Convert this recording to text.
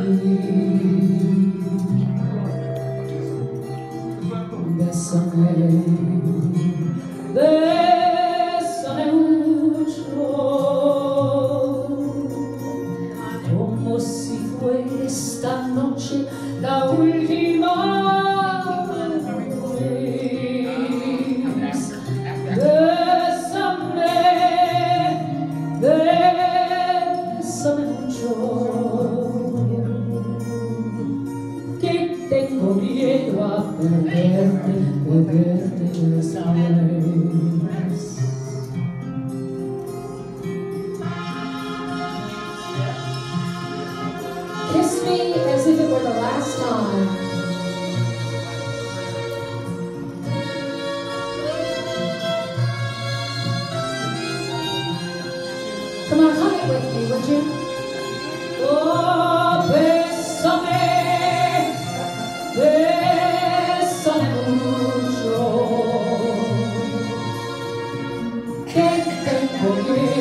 Bésame, bésame mucho, como si fuera esta noche la última vez. Bésame, bésame mucho, que tengo miedo a perderte esta vez. Kiss me as if it were the last time. Come on, hug it with me, would you? Oh, bésame, bésame mucho, que tengo miedo.